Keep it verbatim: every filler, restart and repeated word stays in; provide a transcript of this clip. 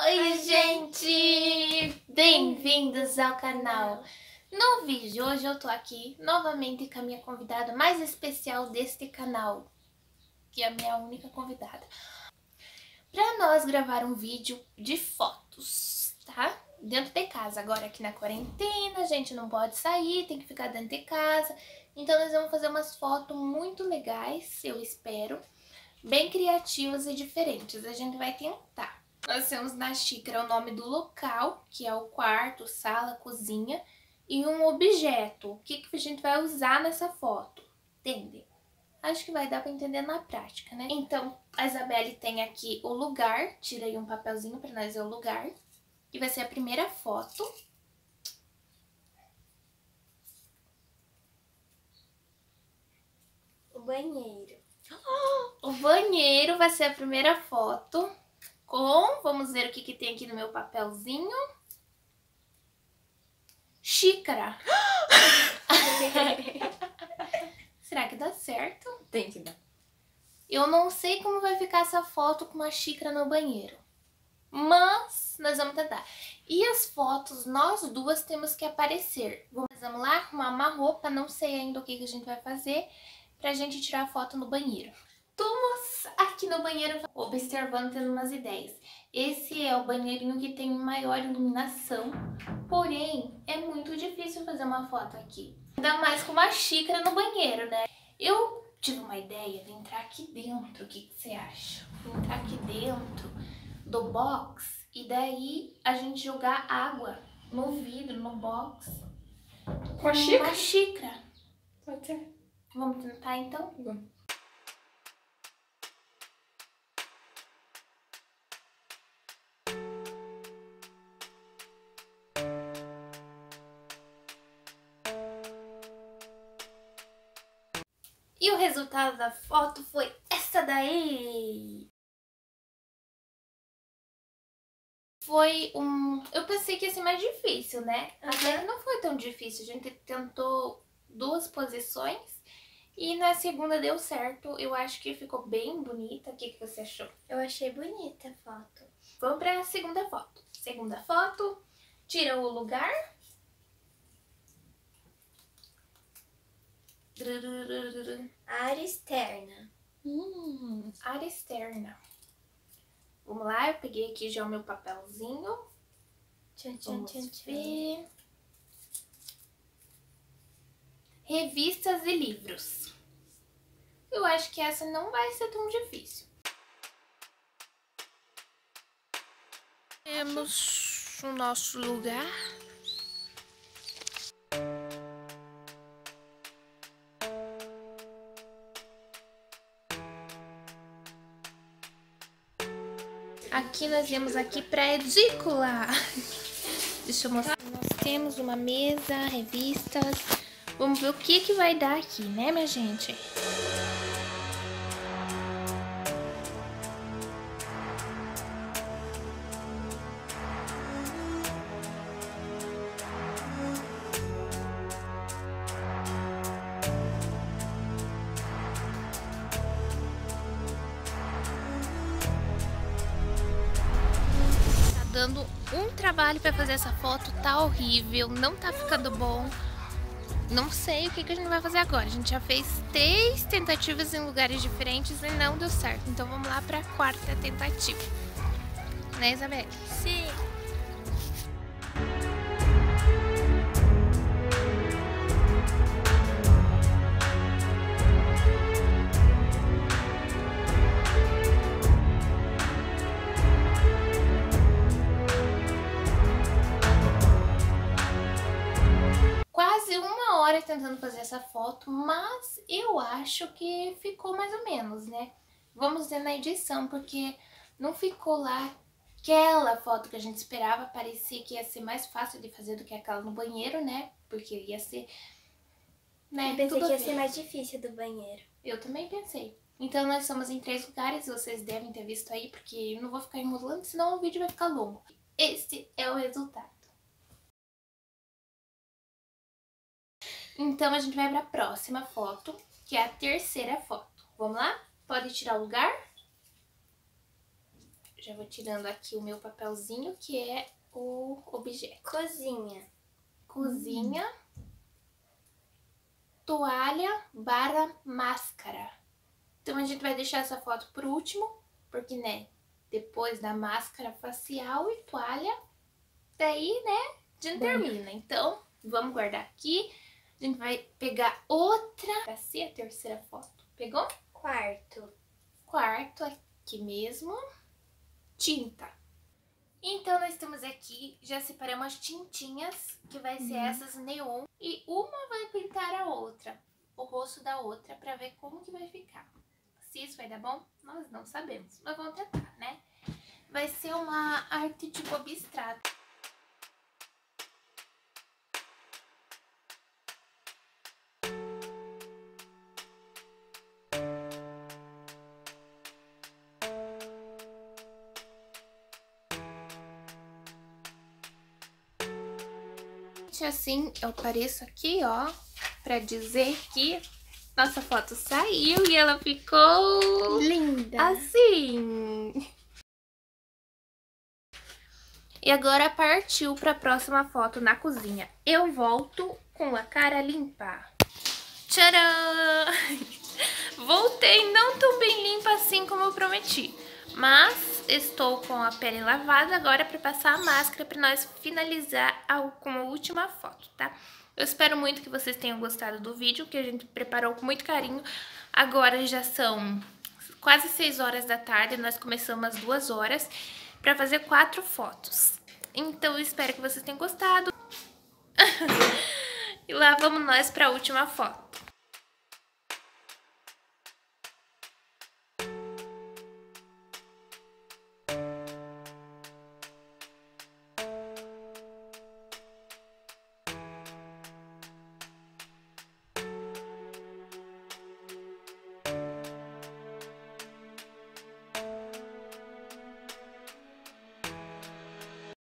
Oi, gente! Bem-vindos ao canal! No vídeo de hoje eu tô aqui novamente com a minha convidada mais especial deste canal, que é a minha única convidada, pra nós gravar um vídeo de fotos, tá? Dentro de casa. Agora aqui na quarentena, a gente não pode sair, tem que ficar dentro de casa. Então nós vamos fazer umas fotos muito legais, eu espero, bem criativas e diferentes. A gente vai tentar. Nós temos na xícara o nome do local, que é o quarto, sala, cozinha, e um objeto. O que, que a gente vai usar nessa foto? Entende? Acho que vai dar pra entender na prática, né? Então, a Isabelle tem aqui o lugar. Tira aí um papelzinho pra nós ver o lugar. Que vai ser a primeira foto. O banheiro. O banheiro vai ser a primeira foto. Com, vamos ver o que, que tem aqui no meu papelzinho. Xícara. Será que dá certo? Tem que dar. Eu não sei como vai ficar essa foto com uma xícara no banheiro. Mas nós vamos tentar. E as fotos, nós duas temos que aparecer. Vamos lá arrumar uma roupa, não sei ainda o que, que a gente vai fazer, pra gente tirar a foto no banheiro. Estamos aqui no banheiro observando, tendo umas ideias. Esse é o banheirinho que tem maior iluminação, porém é muito difícil fazer uma foto aqui. Ainda mais com uma xícara no banheiro, né? Eu tive uma ideia de entrar aqui dentro, o que, que você acha? Entrar aqui dentro do box e daí a gente jogar água no vidro, no box. Com a xícara? Uma xícara. Pode ser. Vamos tentar então? Vamos. E o resultado da foto foi essa daí. Foi um... Eu pensei que ia ser mais difícil, né? Uhum. Até não foi tão difícil. A gente tentou duas posições e na segunda deu certo. Eu acho que ficou bem bonita. O que, que você achou? Eu achei bonita a foto. Vamos para a segunda foto. Segunda foto. Tira o lugar. Área externa. Hum, área externa. Vamos lá, eu peguei aqui já o meu papelzinho. Tchan, tchan, Vamos tchan, tchan. ver. Revistas e livros. Eu acho que essa não vai ser tão difícil. Temos o nosso lugar. Aqui nós viemos aqui para edícula. Deixa eu mostrar. Nós temos uma mesa, revistas. Vamos ver o que que vai dar aqui, né, minha gente? Dando um trabalho para fazer essa foto, tá horrível, não tá ficando bom. Não sei o que, que a gente vai fazer agora. A gente já fez três tentativas em lugares diferentes e não deu certo. Então vamos lá para a quarta tentativa. Né, Isabelle? Sim. Quase uma hora tentando fazer essa foto, mas eu acho que ficou mais ou menos, né? Vamos ver na edição, porque não ficou lá aquela foto que a gente esperava. Parecia que ia ser mais fácil de fazer do que aquela no banheiro, né? Porque ia ser... Né? Eu pensei Tudo que a ia ver. ser mais difícil do banheiro. Eu também pensei. Então nós somos em três lugares, vocês devem ter visto aí, porque eu não vou ficar enrolando, senão o vídeo vai ficar longo. Esse é o resultado. Então a gente vai para a próxima foto, que é a terceira foto. Vamos lá? Pode tirar o lugar. Já vou tirando aqui o meu papelzinho, que é o objeto. Cozinha. Cozinha. Hum. Toalha barra máscara. Então, a gente vai deixar essa foto por último, porque, né, depois da máscara facial e toalha, daí, né, a gente termina. Então, vamos guardar aqui. A gente vai pegar outra, pra ser a terceira foto. Pegou? Quarto. Quarto, aqui mesmo. Tinta. Então, nós estamos aqui, já separamos as tintinhas, que vai ser uhum. essas neon. E uma vai pintar a outra, o rosto da outra, pra ver como que vai ficar. Se isso vai dar bom, nós não sabemos, mas vamos tentar, né? Vai ser uma arte tipo abstrato. Assim, eu apareço aqui, ó, pra dizer que nossa foto saiu e ela ficou linda, assim. E agora partiu pra próxima foto na cozinha. Eu volto com a cara limpa. Tcharam! Voltei não tão bem limpa assim como eu prometi, mas estou com a pele lavada agora para passar a máscara para nós finalizar com a última foto, tá? Eu espero muito que vocês tenham gostado do vídeo, que a gente preparou com muito carinho. Agora já são quase seis horas da tarde, nós começamos às duas horas para fazer quatro fotos. Então eu espero que vocês tenham gostado. E lá vamos nós para a última foto.